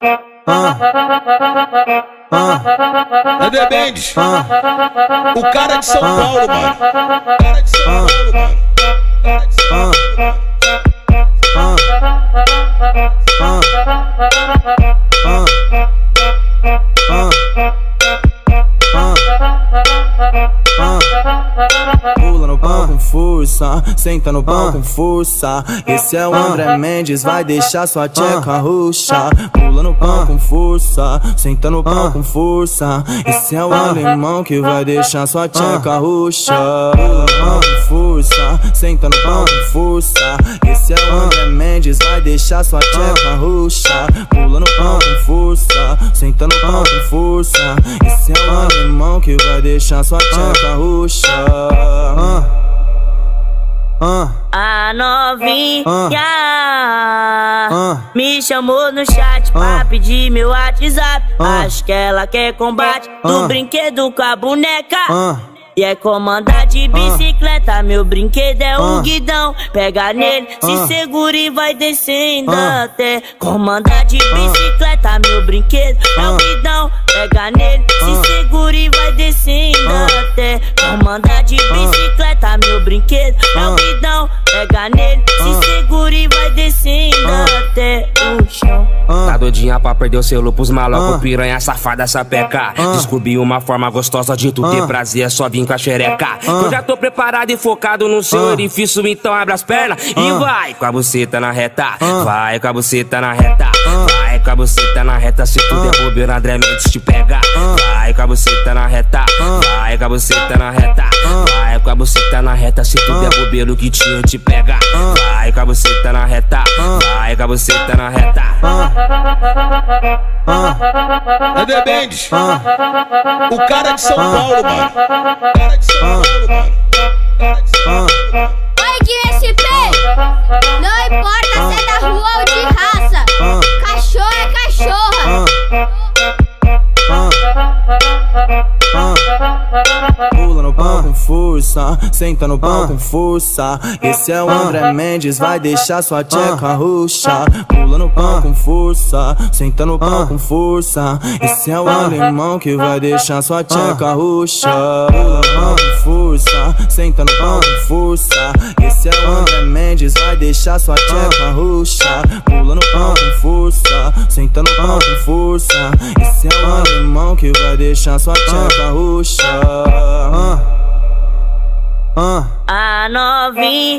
André Mendes, o cara de São Paulo, mano. O cara de São Paulo, mano. O cara de São Paulo, mano. Pula no pau com força, senta no pau com força. Esse é o André Mendes, vai deixar sua tcheca roxa. Pula no pau com força, senta no pau com força. Esse é o alemão que vai deixar sua tcheca roxa. Pula no pau com força, senta no pau com força. Esse é o André Mendes, vai deixar sua tcheca roxa. Pula no pau com força, senta no pau com força. Esse é o alemão que vai deixar sua tcheca roxa. A novinha me chamou no chat pra pedir meu WhatsApp. Acho que ela quer combate do brinquedo com a boneca. E é comandar de bicicleta, meu brinquedo é um guidão. Pega nele, se segura e vai descendo até. Comandar de bicicleta, meu brinquedo é um guidão. Pega nele, se segura e vai descendo até. Comandar de bicicleta, meu brinquedo é um guidão. Pega nele, se segura e vai descendo até o chão. Tá doidinha pra perder o selo pros malocos, piranha safada, sapeca. Descobri uma forma gostosa de tu ter prazer, é só vir com a xereca. Eu já tô preparado e focado no seu orifício, então abre as pernas e vai com a buceta na reta. Vai com a buceta na reta. Vai com a buceta na reta, se tu der bobeira, André Mendes te pega. Vai com a buceta na reta. Vai com a buceta na reta. Vai com a buceta na reta, se tu der bobeira, o que tinha te pega. Vai com a buceta na reta. Vai com a buceta na reta. André Mendes, o cara de São Paulo, mano. O cara de São Paulo, mano. O cara de São Paulo, mano. Oi, GSP! Não importa se é da rua ou de raça, cachorro é cachorra. Pula no pau com força, senta no pau com força. Esse é o André Mendes, vai deixar sua tcheca roxa. Pula no pau com força, senta no pau com força. Esse é o alemão que vai deixar sua tcheca roxa. Pula no pau com força, senta no pau com força. Esse é o André Mendes, vai deixar sua tcheca roxa. Pula no pau com força, senta no pau com força. Esse é o alemão que vai deixar sua tcheca roxa. A novinha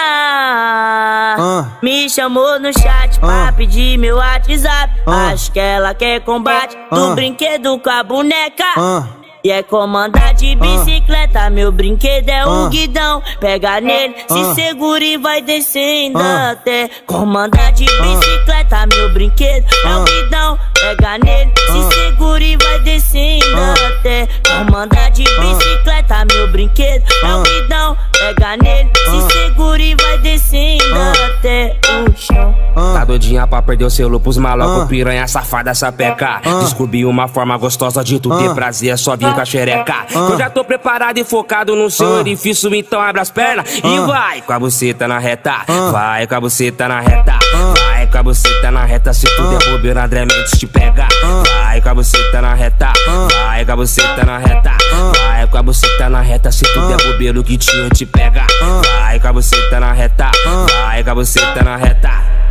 me chamou no chat pra pedir meu WhatsApp. Acho que ela quer combate do brinquedo com a boneca. E é comandar de bicicleta, meu brinquedo é um guidão. Pega nele, se segura e vai descendo até. Comandar de bicicleta, meu brinquedo é um guidão. Pega nele, se segura e vai descendo até. Comandar de bicicleta, meu brinquedo é um guidão. Pega nele, se segura e vai descendo até o chão. Tá doidinha pra perder o selo pros malocos, piranha safada, sapeca. Descobri uma forma gostosa de tu ter prazer, é só vir com a xereca. Eu já tô preparado e focado no seu orifício, então abre as pernas e vai com a buceta na reta. Vai com a buceta na reta. Vai com a buceta na reta, se tu der bobeira, André Mendes te pega. Vai com a buceta na reta. Vai com a buceta na reta. Vai com a buceta na reta, se tu der bobeira, o que tinha te pega. Vai com a buceta na reta. Vai com a buceta na reta.